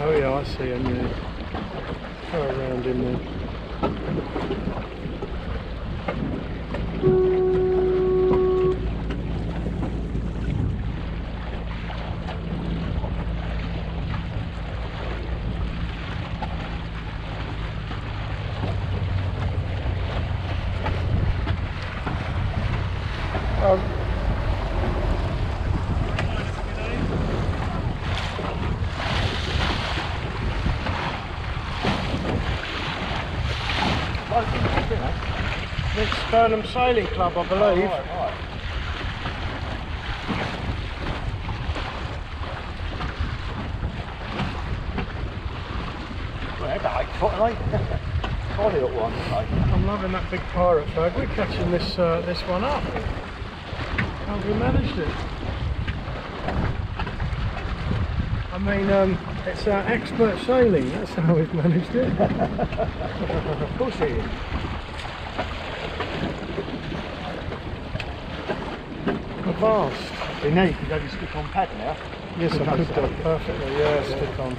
Oh yeah, I see him, yeah. Go around him there. It's Burnham Sailing Club, I believe. Oh, right. Well, they're about 8 foot, aren't they? Tiny little one, aren't they? I'm loving that big pirate flag. We're catching this this one up. How have we managed it? I mean, it's expert sailing. That's how we've managed it. Of course it is. Vast. You know you can go to stick on pad now. Yes, I could do it perfectly. Yeah, stick on.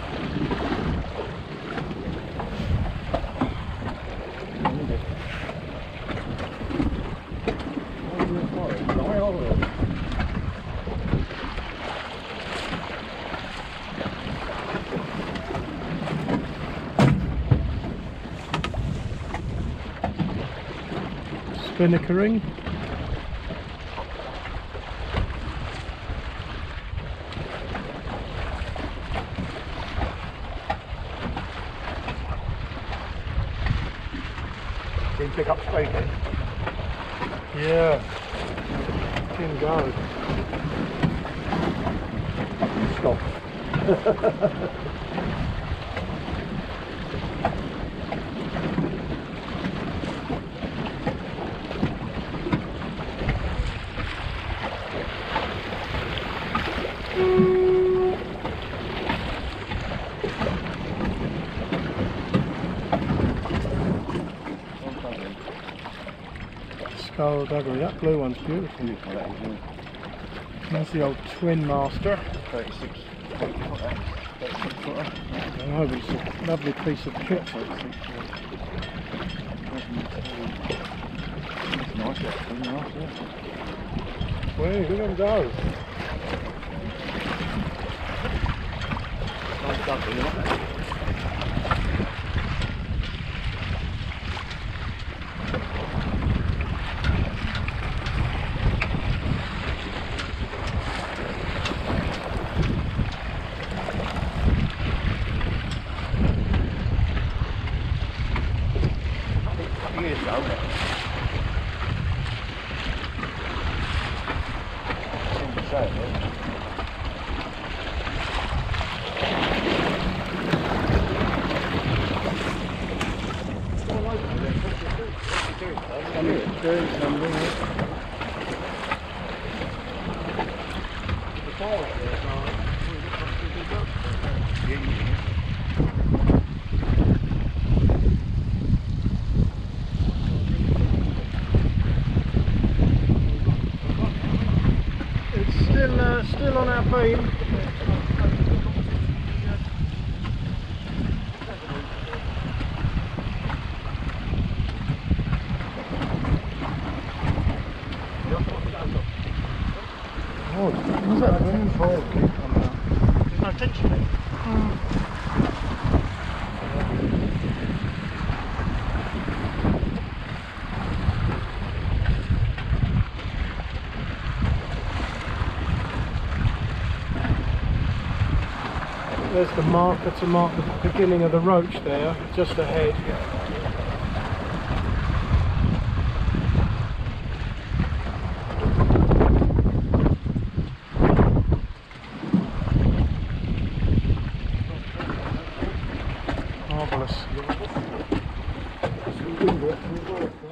Spinnakering. Didn't pick up speed then. Yeah. Didn't go. Stop. Skullduggery. That blue one's beautiful. That's the old twin master. 36 footer. I know, but it's a lovely piece of kit. It's nice, actually, nice, yeah. Well, look at them go. Nice stuff, you know. Years ago, Doing something. It's still on our beam. Oh, what's that wind for? there's no tension there. There's the marker to mark the beginning of the roach there, just ahead. Marvellous.